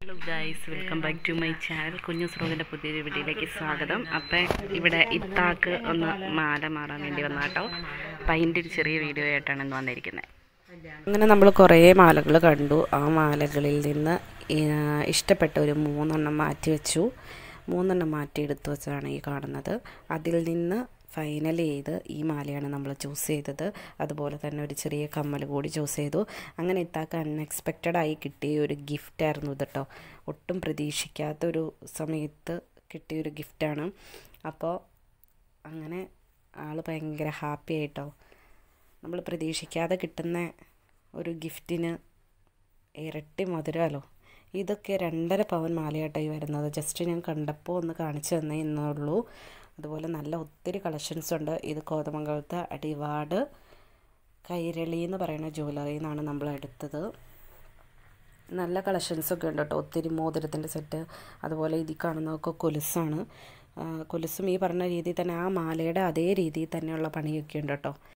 Hello guys, welcome back to my channel. കുഞ്ഞു സ്രോഗിൻ്റെ പുതിയൊരു വീഡിയോയിലേക്ക് സ്വാഗതം. അപ്പം ഇവിടെ ഇത്താക്ക് ഒന്ന് മാല മാറാൻ വേണ്ടി വന്ന കേട്ടോ. അപ്പം അതിൻ്റെ ഒരു ചെറിയ വീഡിയോ ആയിട്ടാണ് ഇന്ന് വന്നിരിക്കുന്നത്. അങ്ങനെ നമ്മൾ കുറേ മാലകൾ കണ്ടു. ആ മാലകളിൽ നിന്ന് ഇഷ്ടപ്പെട്ട ഒരു 3 മാറ്റി വെച്ചു. 3 മാറ്റി എടുത്തു വെച്ചാണ് ഈ കാണുന്നത്. അതിൽ നിന്ന് ഫൈനൽ ചെയ്ത് ഈ മാലയാണ് നമ്മൾ ചൂസ് ചെയ്തത്. അതുപോലെ തന്നെ ഒരു ചെറിയ കമ്മൽ കൂടി ചൂസ് ചെയ്തു. അങ്ങനെ ഇത്താക്ക് അൺഎക്സ്പെക്റ്റഡായി കിട്ടിയ ഒരു ഗിഫ്റ്റായിരുന്നു ഇത് കേട്ടോ. ഒട്ടും പ്രതീക്ഷിക്കാത്തൊരു സമയത്ത് കിട്ടിയൊരു ഗിഫ്റ്റാണ്. അപ്പോൾ അങ്ങനെ ആൾ ഭയങ്കര ഹാപ്പി ആയിട്ടോ. നമ്മൾ പ്രതീക്ഷിക്കാതെ കിട്ടുന്ന ഒരു ഗിഫ്റ്റിന് ഇരട്ടി മധുരമല്ലോ. ഇതൊക്കെ 2.5 പവൻ മാലയായിട്ടായി വരുന്നത്. ജസ്റ്റ് ഞാൻ കണ്ടപ്പോൾ ഒന്ന് കാണിച്ചു തന്നേ എന്നുള്ളൂ. അതുപോലെ നല്ല ഒത്തിരി കളക്ഷൻസ് ഉണ്ട്. ഇത് കോതമംഗലത്തെ അടിവാട് കൈരളി എന്ന് പറയുന്ന ജ്വല്ലറിയിൽ നിന്നാണ് നമ്മൾ എടുത്തത്. നല്ല കളക്ഷൻസൊക്കെ ഉണ്ട് കേട്ടോ. ഒത്തിരി മോതിരത്തിൻ്റെ സെറ്റ്, അതുപോലെ ഇതിൽ കാണുന്നതൊക്കെ കൊലുസാണ്. കൊലുസും ഈ പറഞ്ഞ രീതിയിൽ തന്നെ ആ മാലയുടെ അതേ രീതിയിൽ തന്നെയുള്ള പണിയൊക്കെ ഉണ്ട് കേട്ടോ.